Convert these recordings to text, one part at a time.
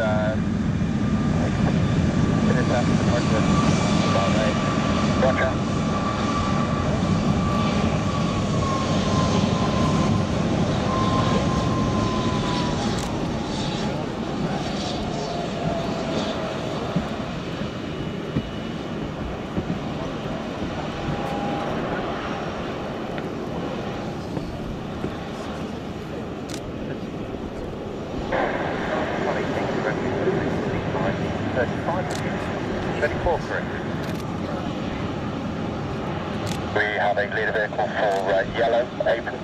intercept the northwest. About right. Roger. We have a leader vehicle for yellow, apron.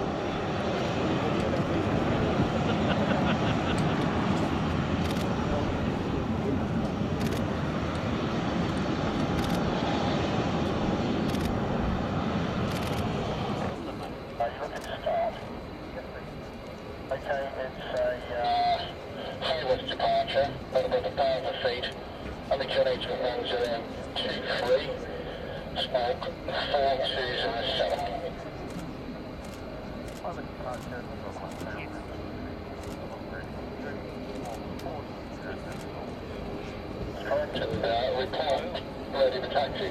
Are you looking to start? Okay, it's a high-risk departure, about 1,000 feet. Altitude runs around 23. Smoke 4207. Correct, and report ready for taxi.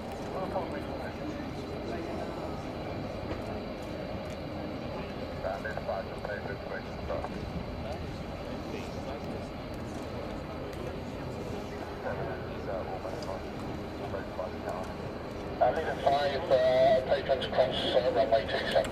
Leader 5, patrons across runway 27.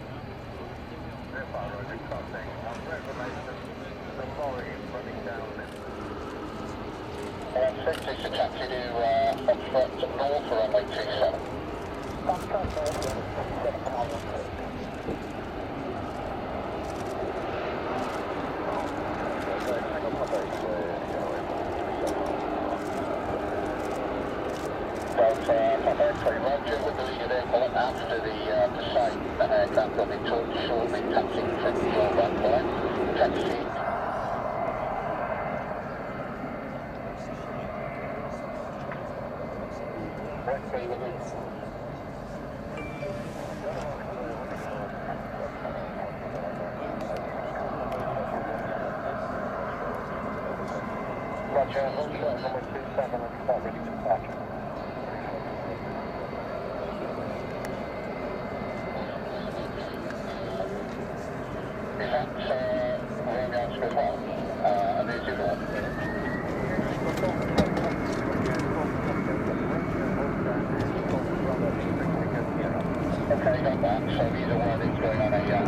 And 6 is the taxi to Foxtrot North for runway 27. Foxtrot North, 7,000. Sorry, Roger, with the leader vehicle after the site. An aircraft will be towed shortly, taxiing from your runway. Taxi. Roger, number 27 and start ready to departure. Is that wrong answer as well? And is it all? Okay, got that. So these are warnings going on a